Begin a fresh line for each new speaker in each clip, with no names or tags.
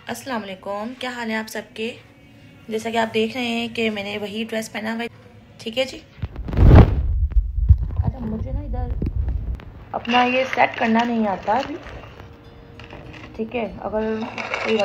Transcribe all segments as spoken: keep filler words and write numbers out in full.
अस्सलाम वालेकुम, क्या हाल है आप सबके। जैसा कि आप देख रहे हैं कि मैंने वही ड्रेस पहना हुआ है, ठीक है जी। अच्छा, मुझे ना इधर अपना ये सेट करना नहीं आता अभी, ठीक है। अगर कोई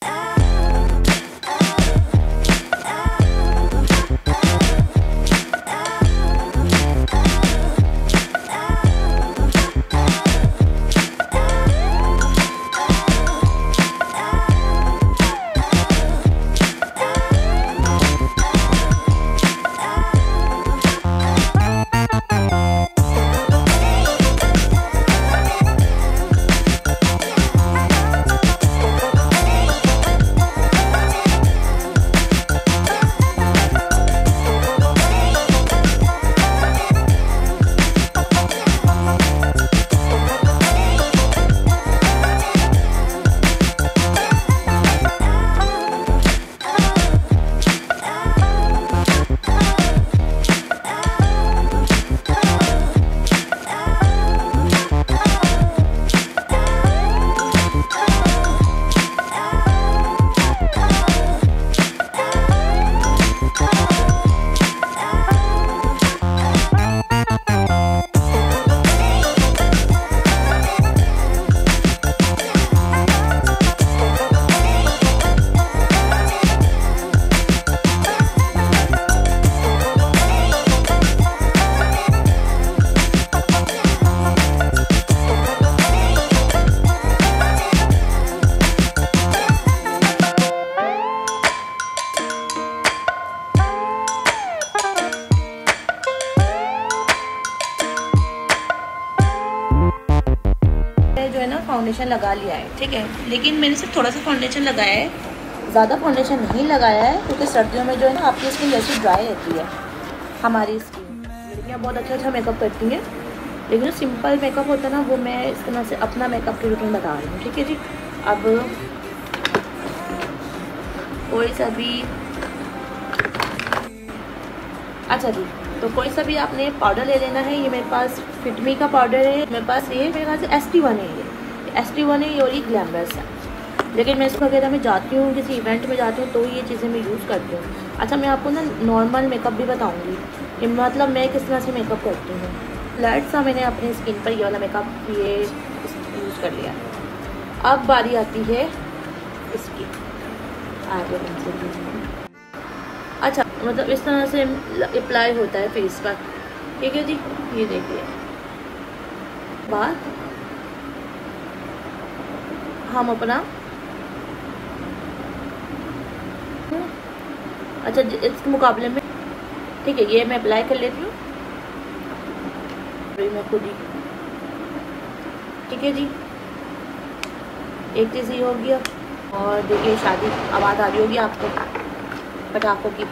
जो है ना फाउंडेशन लगा लिया है, ठीक है। लेकिन मैंने सिर्फ थोड़ा सा फाउंडेशन लगाया है, ज़्यादा फाउंडेशन नहीं लगाया है, क्योंकि सर्दियों में जो है ना आपकी स्किन जैसी ड्राई रहती है। हमारी स्किन लड़कियाँ बहुत अच्छा अच्छा मेकअप करती हैं, लेकिन जो सिंपल मेकअप होता है ना, वो मैं इस तरह से अपना मेकअप की रूटीन बता रही हूँ, ठीक है जी। अब कोई सा भी अच्छा जी, तो कोई सा भी आपने पाउडर ले लेना है। ये मेरे पास फिटमी का पाउडर है, मेरे पास ये मेरे पास एस टी वन है, ये एस टी वन है, ये और ये ग्लैमरस है। लेकिन मैं इसको वगैरह में जाती हूँ, किसी इवेंट में जाती हूँ, तो ये चीज़ें मैं यूज़ करती हूँ। अच्छा, मैं आपको ना नॉर्मल मेकअप भी बताऊँगी कि मतलब मैं किस तरह से मेकअप करती हूँ। लाइट सा मैंने अपनी स्किन पर ये वाला मेकअप ये यूज़ कर लिया। अब बारी आती है इसकी आगे। अच्छा, मतलब इस तरह से अप्लाई होता है फेस पर, ठीक है जी। ये देखिए बात हम अपना अच्छा इसके मुकाबले में, ठीक है, ये मैं अप्लाई कर लेती हूँ मैं खुद ही, ठीक है जी। एक चीज़ ये हो गया। और देखिए शादी आवाज़ आ रही होगी आपको पटाखों की,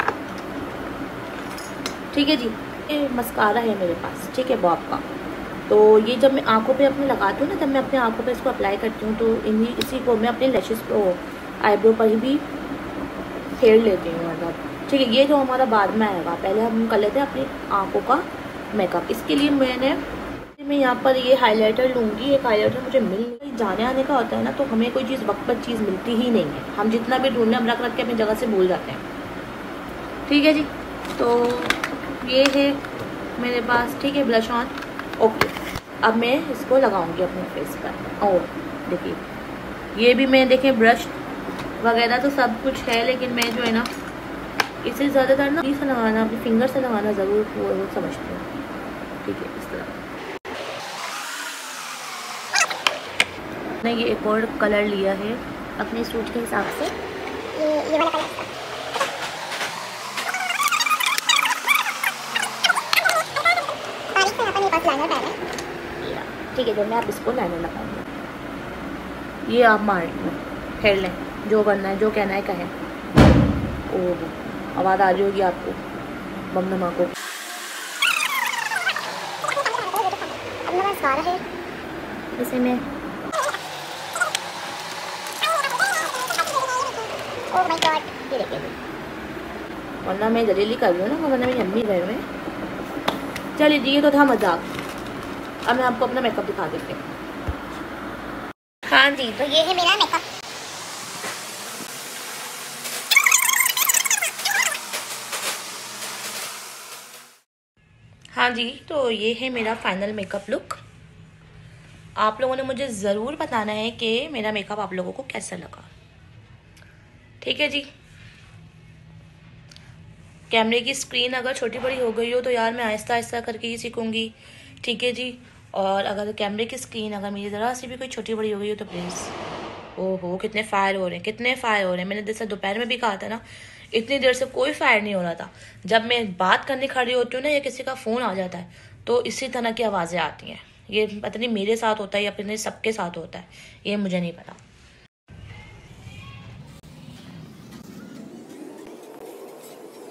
ठीक है जी। ये मस्कारा है मेरे पास, ठीक है, बॉब का। तो ये जब मैं आंखों पे अपने लगाती हूँ ना, जब मैं अपने आंखों पे इसको अप्लाई करती हूँ, तो इन्हीं इसी को मैं अपने लैशेस को आईब्रो पर भी फेर लेती हूँ, मतलब, ठीक है। ये जो हमारा बाद में आएगा, पहले हम कर लेते हैं अपनी आंखों का मेकअप। इसके लिए मैंने मैं यहाँ पर ये हाइलाइटर लूँगी। एक हाइलाइटर मुझे मिल जाने आने का होता है ना, तो हमें कोई चीज़ वक्त पर चीज़ मिलती ही नहीं है। हम जितना भी ढूंढने हम रख रख के अपनी जगह से भूल जाते हैं, ठीक है जी। तो ये है मेरे पास, ठीक है, ब्लश ऑन। ओके, अब मैं इसको लगाऊंगी अपने फेस पर। और देखिए ये भी मैं देखें ब्रश वगैरह तो सब कुछ है, लेकिन मैं जो है ना इसे ज़्यादातर ना से लगाना, अपने फिंगर से लगाना ज़रूर वो, वो समझती हूँ, ठीक है। इस तरह मैंने ये एक और कलर लिया है अपने सूट के हिसाब से, ये ये वाला कलर, ठीक है। जो मैं आप इसको लाइनर लगाऊंगी, ये आप मार फेर लें, जो करना है, जो कहना है कहें। ओह, आवाज़ आ रही होगी आपको बम धमाकों की। है इसे मैं ओह माय गॉड, ये देखिए, वरना मैं जल्दी कर रही हूँ ना, वरना मेरी अम्मी घर में। चलिए जी, ये तो था मजाक। अब मैं आपको अपना मेकअप दिखा देती हूँ।
हाँ जी, तो ये है मेरा मेकअप।
हाँ जी, तो ये है मेरा फाइनल मेकअप लुक। आप लोगों ने मुझे ज़रूर बताना है कि मेरा मेकअप आप लोगों को कैसा लगा। ठीक है जी। कैमरे की स्क्रीन अगर छोटी बड़ी हो गई हो तो यार मैं आहिस्ता आहिस्ता करके ही सीखूंगी। ठीक है जी। और अगर कैमरे की स्क्रीन अगर मेरी ज़रा सी भी कोई छोटी बड़ी हो गई हो तो प्लीज़। ओहो, कितने फायर हो रहे हैं, कितने फायर हो रहे हैं। मैंने जैसे दोपहर में भी कहा था ना, इतनी देर से कोई फायर नहीं हो रहा था। जब मैं बात करने खड़ी होती हूँ ना या किसी का फ़ोन आ जाता है तो इसी तरह की आवाज़ें आती हैं। ये पता नहीं मेरे साथ होता है या फिर नहीं सबके साथ होता है, ये मुझे नहीं पता।